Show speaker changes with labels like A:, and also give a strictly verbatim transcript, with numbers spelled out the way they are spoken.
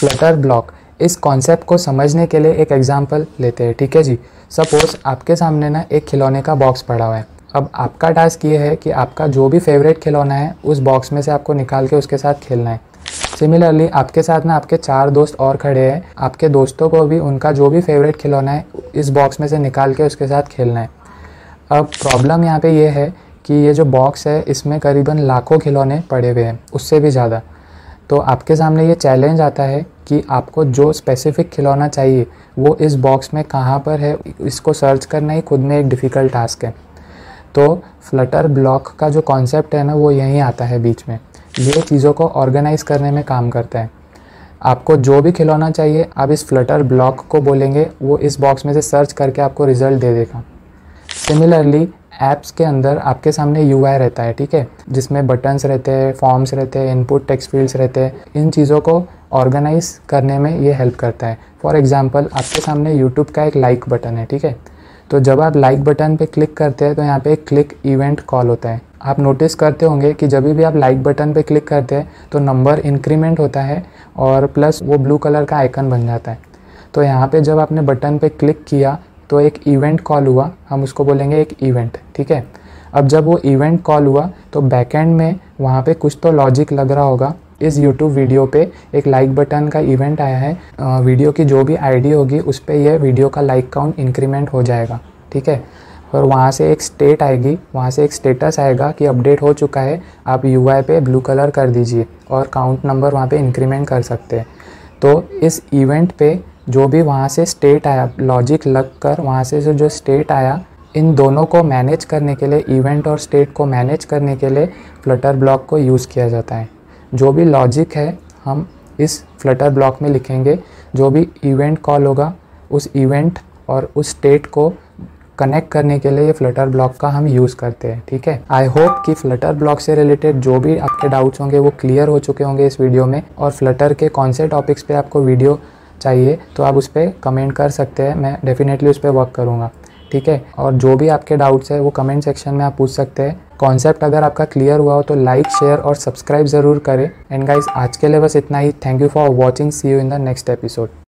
A: Flutter block, इस concept को समझने के लिए एक एग्जांपल लेते हैं, ठीक है जी। सपोज आपके सामने ना एक खिलौने का बॉक्स पड़ा हुआ है। अब आपका टास्क ये है कि आपका जो भी फेवरेट खिलौना है उस बॉक्स में से आपको निकाल के उसके साथ खेलना है। सिमिलरली आपके साथ ना आपके चार दोस्त और खड़े हैं, आपके दोस्तों को भी उनका जो भी फेवरेट खिलौना है इस बॉक्स में से निकाल के उसके साथ खेलना है। अब प्रॉब्लम यहाँ पे ये है कि ये जो बॉक्स है इसमें करीबन लाखों खिलौने पड़े हुए हैं, उससे भी ज़्यादा। तो आपके सामने ये चैलेंज आता है कि आपको जो स्पेसिफिक खिलौना चाहिए वो इस बॉक्स में कहाँ पर है, इसको सर्च करना ही खुद में एक डिफ़िकल्ट टास्क है। तो फ्लटर ब्लॉक का जो कॉन्सेप्ट है ना वो यहीं आता है बीच में, ये चीज़ों को ऑर्गेनाइज़ करने में काम करता है। आपको जो भी खिलौना चाहिए आप इस फ्लटर ब्लॉक को बोलेंगे, वो इस बॉक्स में से सर्च करके आपको रिज़ल्ट दे देगा। सिमिलरली ऐप्स के अंदर आपके सामने यू आई रहता है, ठीक है, जिसमें बटन्स रहते हैं, फॉर्म्स रहते हैं, इनपुट टेक्स्ट फील्ड्स रहते हैं। इन चीज़ों को ऑर्गेनाइज करने में ये हेल्प करता है। फॉर एग्जांपल आपके सामने यूट्यूब का एक लाइक बटन है, ठीक है। तो जब आप लाइक बटन पे क्लिक करते हैं तो यहाँ पे एक क्लिक इवेंट कॉल होता है। आप नोटिस करते होंगे कि जब भी आप लाइक बटन पे क्लिक करते हैं तो नंबर इंक्रीमेंट होता है और प्लस वो ब्लू कलर का आइकन बन जाता है। तो यहाँ पे जब आपने बटन पे क्लिक किया तो एक इवेंट कॉल हुआ, हम उसको बोलेंगे एक इवेंट, ठीक है। अब जब वो इवेंट कॉल हुआ तो बैकएंड में वहाँ पे कुछ तो लॉजिक लग रहा होगा। इस यूट्यूब वीडियो पे एक लाइक बटन का इवेंट आया है, आ, वीडियो की जो भी आईडी होगी उस पर यह वीडियो का लाइक काउंट इंक्रीमेंट हो जाएगा, ठीक है। और वहाँ से एक स्टेट आएगी, वहाँ से एक स्टेटस आएगा कि अपडेट हो चुका है, आप यूआई पे ब्लू कलर कर दीजिए और काउंट नंबर वहाँ पे इंक्रीमेंट कर सकते हैं। तो इस इवेंट पे जो भी वहाँ से स्टेट आया, लॉजिक लग कर वहाँ से जो जो स्टेट आया, इन दोनों को मैनेज करने के लिए, इवेंट और स्टेट को मैनेज करने के लिए फ्लटर ब्लॉक को यूज़ किया जाता है। जो भी लॉजिक है हम इस फ्लटर ब्लॉक में लिखेंगे, जो भी इवेंट कॉल होगा उस इवेंट और उस स्टेट को कनेक्ट करने के लिए ये फ्लटर ब्लॉक का हम यूज़ करते हैं, ठीक है। आई होप कि फ्लटर ब्लॉक से रिलेटेड जो भी आपके डाउट्स होंगे वो क्लियर हो चुके होंगे इस वीडियो में। और फ्लटर के कौन से टॉपिक्स पे आपको वीडियो चाहिए तो आप उस पर कमेंट कर सकते हैं, मैं डेफिनेटली उस पर वर्क करूँगा, ठीक है। और जो भी आपके डाउट्स है वो कमेंट सेक्शन में आप पूछ सकते हैं। कॉन्सेप्ट अगर आपका क्लियर हुआ हो तो लाइक, शेयर और सब्सक्राइब ज़रूर करें। एंड गाइस आज के लिए बस इतना ही। Thank you for watching, see you in the next episode.